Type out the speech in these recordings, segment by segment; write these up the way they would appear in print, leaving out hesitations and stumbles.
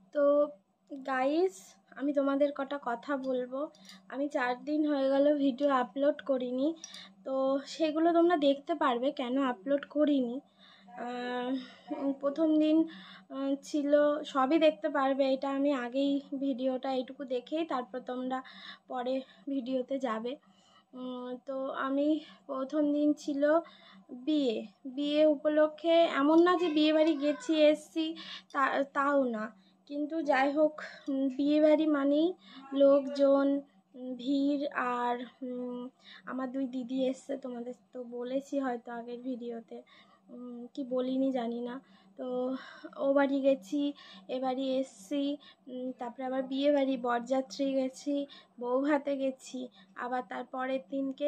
তো গাইস, আমি তোমাদের কটা কথা বলবো। আমি 4 দিন হয়ে গেল ভিডিও আপলোড করিনি, তো সেগুলো তোমরা দেখতে পারবে কেন আপলোড করিনি। প্রথম দিন ছিল, সবই দেখতে পারবে। এটা আমি আগেই ভিডিওটা এইটুকু দেখেই তারপর তোমরা পরে ভিডিওতে যাবে। তো আমি প্রথম দিন ছিল বিয়ে উপলক্ষে। এমন না যে বিয়ে বাড়ি গেছি এসছি, তাও না, কিন্তু যাই হোক, বিয়ে বাড়ি মানেই লোকজন, ভিড়। আর আমার 2 দিদি এসছে, তোমাদের তো বলেছি হয়তো আগের ভিডিওতে, কি বলিনি জানি না। তো ও বাড়ি গেছি, এ বাড়ি এসছি, তারপরে আবার বিয়ে বাড়ি বরযাত্রী গেছি, বউ ভাতে গেছি। আবার তারপরের দিনকে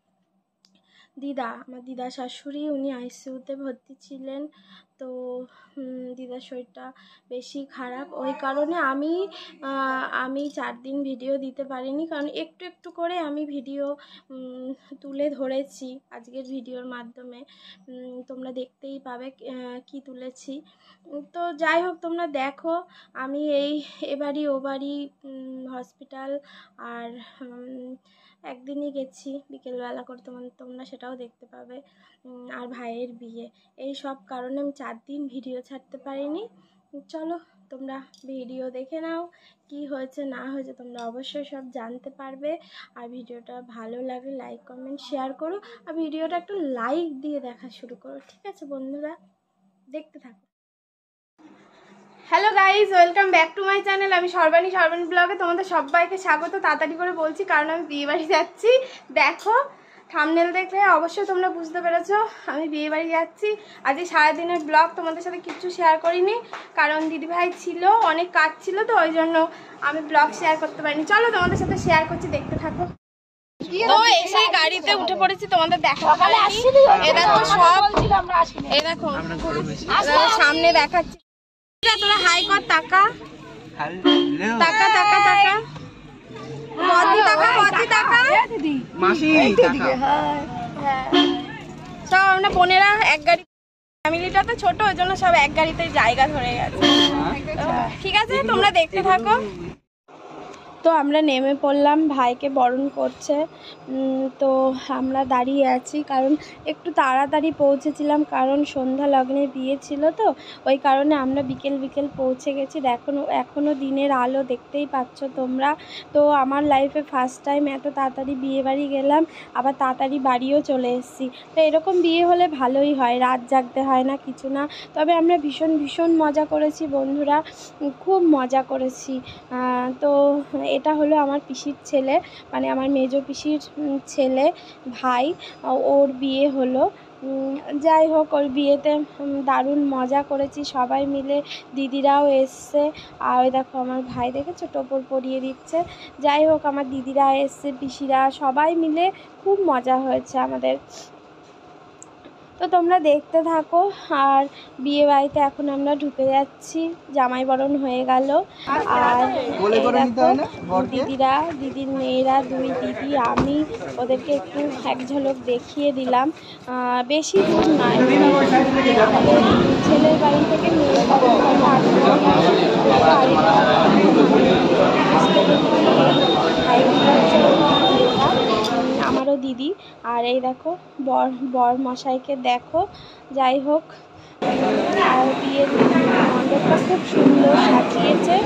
আমার দিদা শাশুড়ি, উনি আইসিইউতে ভর্তি ছিলেন। তো দিদার শরীরটা বেশি খারাপ, ওই কারণে আমি 4 দিন ভিডিও দিতে পারিনি, কারণ একটু একটু করে আমি ভিডিও তুলে ধরেছি আজকের ভিডিওর মাধ্যমে। তোমরা দেখতেই পাবে কি তুলেছি। তো যাই হোক, তোমরা দেখো। আমি এবারই ও বাড়ি হসপিটাল আর একদিনই গেছি বিকেলবেলা করে, তোমরা সেটাও দেখতে পাবে। আর ভাইয়ের বিয়ে, এই সব কারণে আমি 4 দিন ভিডিও ছাড়তে পারিনি। চলো তোমরা ভিডিও দেখে নাও, কি হয়েছে না হয়েছে তোমরা অবশ্যই সব জানতে পারবে। আর ভিডিওটা ভালো লাগলে লাইক কমেন্ট শেয়ার করো, আর ভিডিওটা একটু লাইক দিয়ে দেখা শুরু করো, ঠিক আছে বন্ধুরা? দেখতে থাকো। Hello guys, welcome back to my channel. আমি সর্বাণী ব্লগে তোমাদের সবাইকে স্বাগত। তাড়াতাড়ি করে বলছি কারণ আমি বিয়ে বাড়ি যাচ্ছি। দেখো, থাম্বনেল দেখলে অবশ্যই তোমরা বুঝতে পেরেছো আমি বিয়ে বাড়ি যাচ্ছি। আজকে সারাদিনের ব্লগ তোমাদের সাথে কিচ্ছু শেয়ার করিনি, কারণ দিদিভাই ছিল, অনেক কাজ ছিল, তো ওই জন্য আমি ব্লগ শেয়ার করতে পারিনি। চলো তোমাদের সাথে শেয়ার করছি, দেখতে থাকো। তো এসে গাড়িতে উঠে পড়েছি, তোমাদের দেখাবো। এ দেখো সব, এ দেখো সামনে দেখাচ্ছি। তোরা হাই কর, টাকা টাকা টাকা টাকা সব আমরা বোনেরা এক গাড়ি, ফ্যামিলিটা তো ছোট, ওই জন্য সব এক গাড়িতে জায়গা ধরে গেছে। ঠিক আছে, তোমরা দেখতে থাকো। তো আমরা নেমে পড়লাম, ভাইকে বরণ করছে। তো আমরা দাঁড়িয়ে আছি, কারণ একটু তাড়াতাড়ি পৌঁছেছিলাম, কারণ সন্ধ্যা লগ্নে বিয়ে ছিল, তো ওই কারণে আমরা বিকেল পৌঁছে গেছি। এখনও দিনের আলো দেখতেই পাচ্ছ তোমরা। তো আমার লাইফে ফার্স্ট টাইম এত তাড়াতাড়ি বিয়ে বাড়ি গেলাম, আবার তাড়াতাড়ি বাড়িও চলে এসেছি। তো এরকম বিয়ে হলে ভালোই হয়, রাত জাগতে হয় না, কিছু না। তবে আমরা ভীষণ মজা করেছি বন্ধুরা, খুব মজা করেছি। তো এটা হলো আমার পিসির ছেলে, মানে আমার মেজো পিসির ছেলে, ভাই, ওর বিয়ে হলো। যাই হোক, ওর বিয়েতে দারুণ মজা করেছি সবাই মিলে, দিদিরাও এসছে। আর ওই দেখো আমার ভাই, দেখেছো টোপর পরিয়ে দিচ্ছে। যাই হোক, আমার দিদিরা এসছে, পিসিরা, সবাই মিলে খুব মজা হয়েছে আমাদের। তো তোমরা দেখতে থাকো। আর বিয়ে বাড়িতে এখন আমরা ঢুকে যাচ্ছি, জামাই বরণ হয়ে গেল। আর দেখো দিদির মেয়েরা, 2 দিদি, আমি ওদেরকে একটু এক ঝলক দেখিয়ে দিলাম। বেশি দূর নয়, ছেলের বাড়ি থেকে মেয়ের আমারও দিদি। আর এই দেখো বর মশাইকে দেখো। যাই হোক, আর বিয়ের মণ্ডপটা খুব সুন্দর সাজিয়েছে,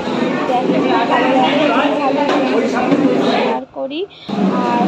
শেয়ার করি। আর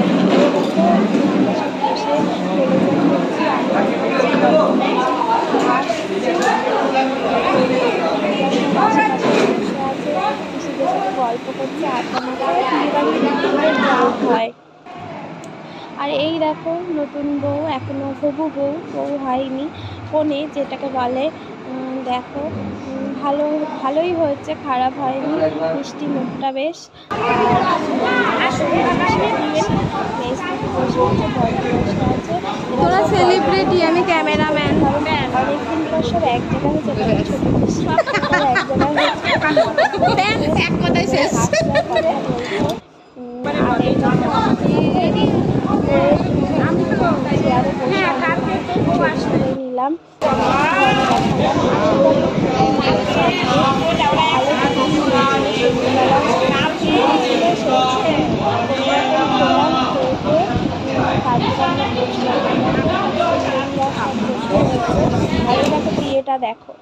গল্প করছে, আড্ডা হয়। আর এই দেখো নতুন বউ, এখনো হবু বউ হয়নি, কনে যেটাকে বলে। দেখো ভালোই হয়েছে, খারাপ হয়নি, মিষ্টি মুখটা বেশ। তোরা সেলিব্রিটি, আমি ক্যামেরাম্যান। অনেকদিন পর সব এক জায়গায় হয়েছে, এক কথায় শেষ। নিলাম এটা দেখো।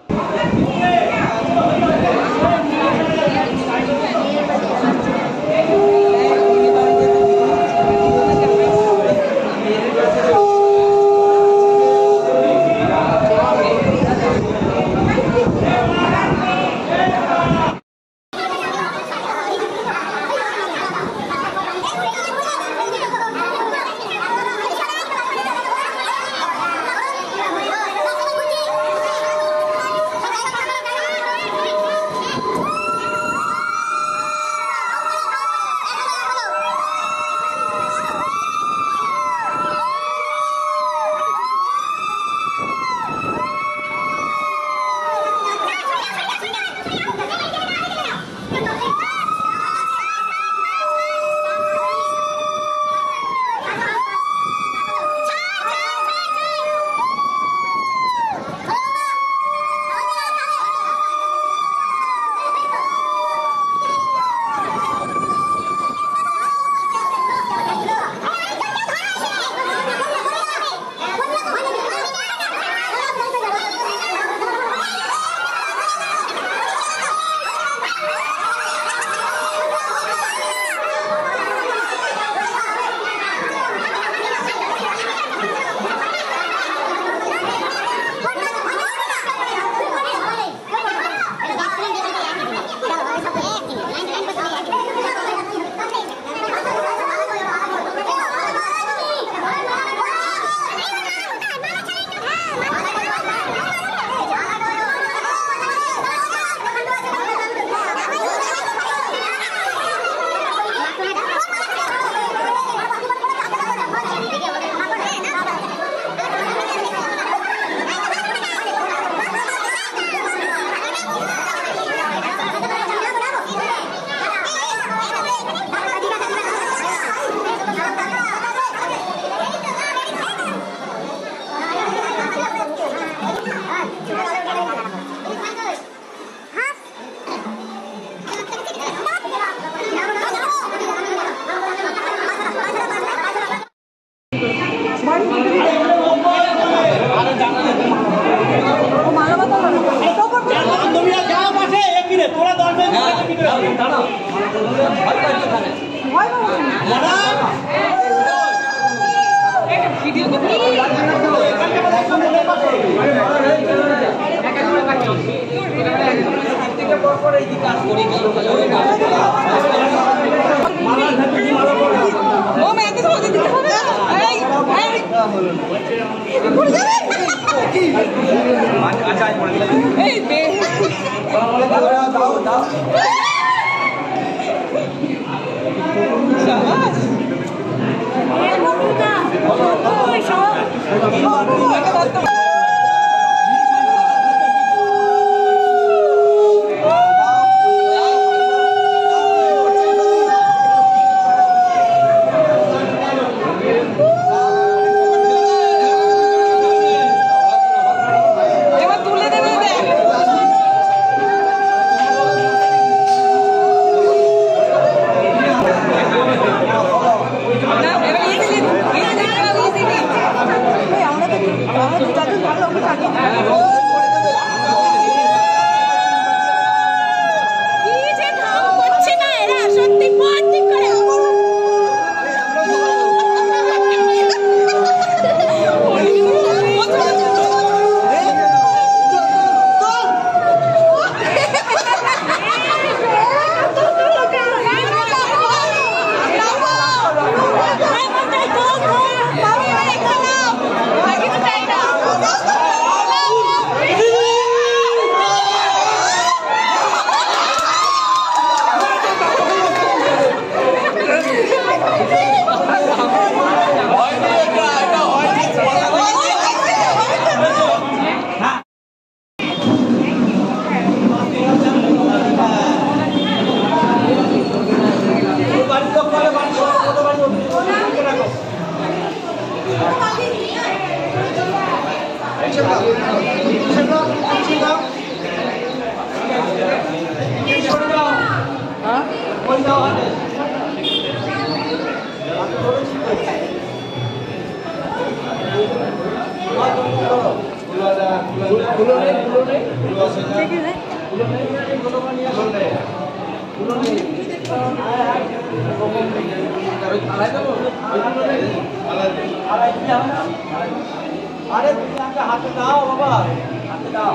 আরে হাতে দাও বাবা, হাতে দাও,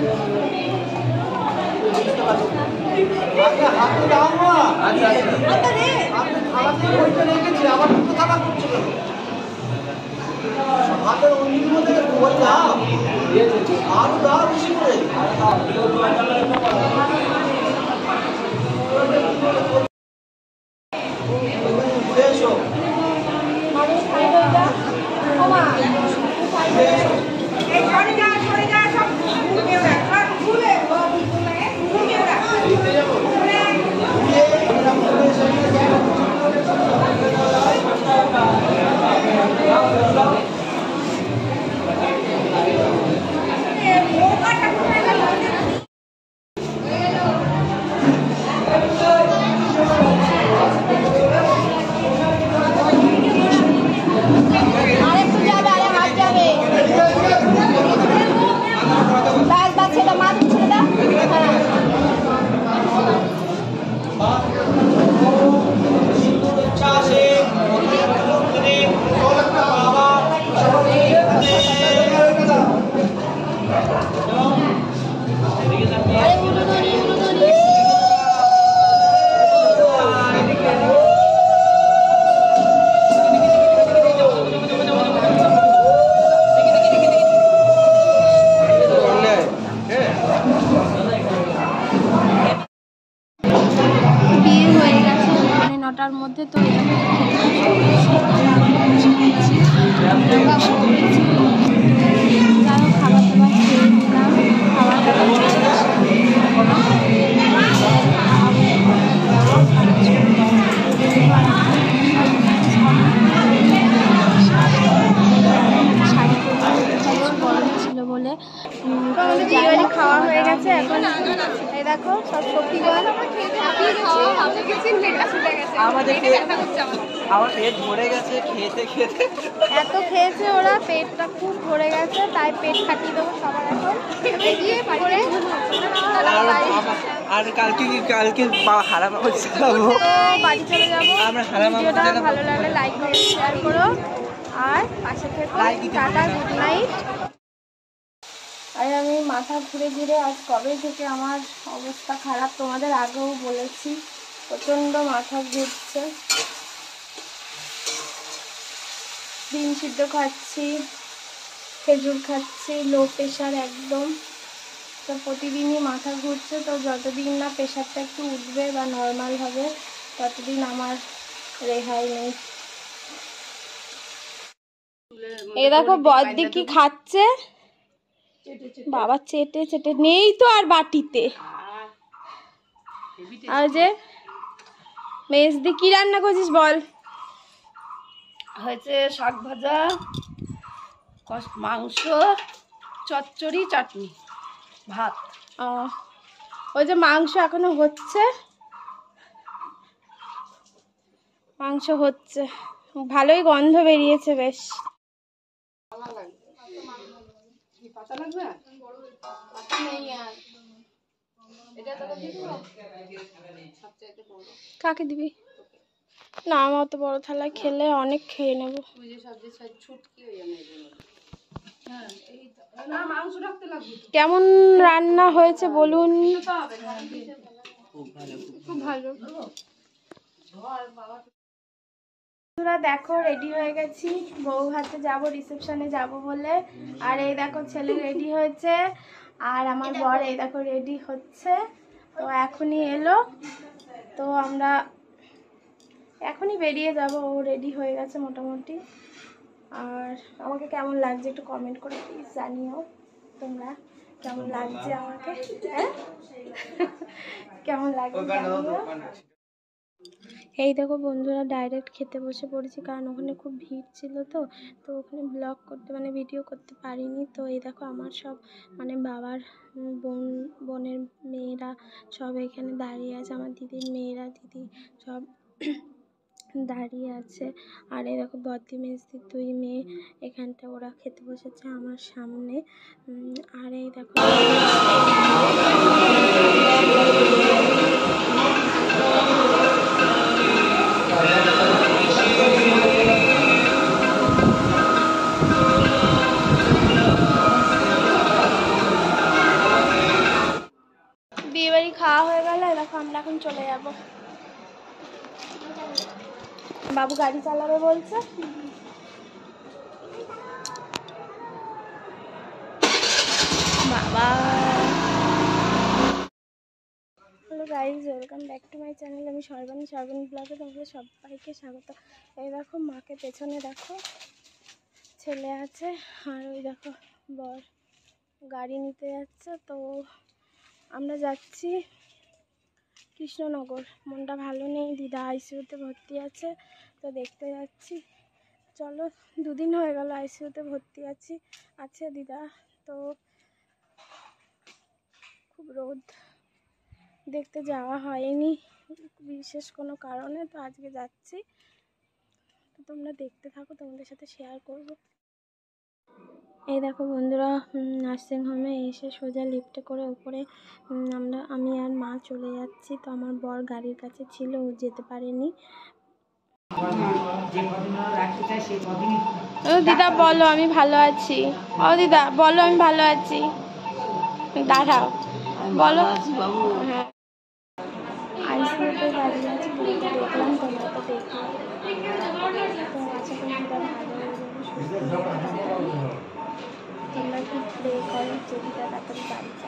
হাতে দাও না। হাতে ওইটা রেখেছি, আবার দুটো থাকা করছে কেন? হাতের অন্যের মধ্যে ওই দাও, আরো দাও বেশি করে। এসো নটার মধ্যে তো খাবার দাবার খেয়ে নিলাম। খাবার গরম ছিল বলে খাওয়া হয়ে গেছে। এখন এই দেখো সব সবজিগণ আমার পেট ভরে গেছে খেতে খেতে, এত খেয়েছে ওরা, পেটটা খুব ভরে গেছে, তাই পেট কাটিয়ে দেবো সবার এখন। আর কালকে হারা বাবা যাবো, বাড়ি চলে যাবো। আমরা হারা ভিডিওটা ভালো লাগলে লাইক করো, শেয়ার করো আর পাশে থেকো। Tata, good night. আর আমি মাথা ঘুরে ঘুরে আজ কবে থেকে আমার অবস্থা খারাপ, তোমাদের আগেও বলেছি, প্রচণ্ড মাথা ঘুরছে। ডিম সিদ্ধ খাচ্ছি, খেজুর খাচ্ছি, লো প্রেশার একদম। তো প্রতিদিনই মাথা ঘুরছে, তো যতদিন না প্রেশারটা একটু উঠবে বা নর্মাল হবে ততদিন আমার রেহাই নেই। এই দেখো বড়দি কি খাচ্ছে, বাবা চেটে চেটে নেই তো আর বাটিতে। আর যে মেজদি কি রান্না করছিস বল? হয়েছে শাক ভাজা, মাংস, চচ্চড়ি, চাটনি, ভাত। ওই যে মাংস এখনো হচ্ছে, মাংস হচ্ছে, ভালোই গন্ধ বেরিয়েছে বেশ। কাকে দিবি? না আমার অত বড় থালায় খেলে অনেক খেয়ে নেব। কেমন রান্না হয়েছে বলুন? খুব ভালো। দেখো রেডি হয়ে গেছি, বউ হাতে যাব, রিসেপশনে যাব বলে। আর এই দেখো ছেলে রেডি হয়েছে, আর আমার বর এই দেখো রেডি হচ্ছে। তো এখনই এলো, তো আমরা এখনই বেরিয়ে যাব। ও রেডি হয়ে গেছে মোটামুটি। আর আমাকে কেমন লাগছে একটু কমেন্ট করে প্লিজ জানিও তোমরা, কেমন লাগছে আমাকে, হ্যাঁ কেমন লাগছে জানিও। এই দেখো বন্ধুরা ডাইরেক্ট খেতে বসে পড়েছি, কারণ ওখানে খুব ভিড় ছিল। তো ওখানে ব্লগ করতে মানে ভিডিও করতে পারিনি। তো এই দেখো আমার সব মানে বাবার বোনের মেয়েরা সব এখানে দাঁড়িয়ে আছে, আমার দিদির মেয়েরা, দিদি সব দাঁড়িয়ে আছে। আর এই দেখো বদ্দি মেজদির 2 মেয়ে এখানটা ওরা খেতে বসেছে আমার সামনে। আর এই দেখো বিয়ে বাড়ি খাওয়া হয়ে গেল। দেখো আমরা এখন চলে যাব। বাবু গাড়ি চালাবে বলছে। বাবা hello guys, welcome back to my channel. আমি সর্বাণী ব্লগে তোমাদের সবাইকে স্বাগত। এই দেখো মাকে পেছনে দেখো ছেলে আছে, আর ওই দেখো বর গাড়ি নিতে যাচ্ছে। তো আমরা যাচ্ছি কৃষ্ণনগর। মনটা ভালো নেই, দিদা আইসিইউতে ভর্তি আছে, তো দেখতে যাচ্ছি। চলো, 2 দিন হয়ে গেল আইসিইউতে ভর্তি আছে দিদা। তো খুব রোদ, দেখতে যাওয়া হয়নি বিশেষ কোনো কারণে, তো আজকে যাচ্ছি। তো তোমরা দেখতে থাকো, তোমাদের সাথে শেয়ার করব। এই দেখো বন্ধুরা, নার্সিংহোমে এসে সোজা লিফটে করে উপরে আমি আর মা চলে যাচ্ছি। তো আমার বর গাড়ির কাছে ছিল, ও যেতে পারেনি। ও দিদা বলো আমি ভালো আছি। ও দিদা বলো আমি ভালো আছি। দাঁড়াও বলো। হ্যাঁ, আইসিইউতে দাঁড়িয়ে আছি, দেখলাম তোমরা তো দেখলাম। তো আশা করি দিদা ভালো হয়ে যাবে, সুস্থ হয়ে যাবে। তোমরা কি প্রে করো যে দিদা তাড়াতাড়ি বাড়ি যায়।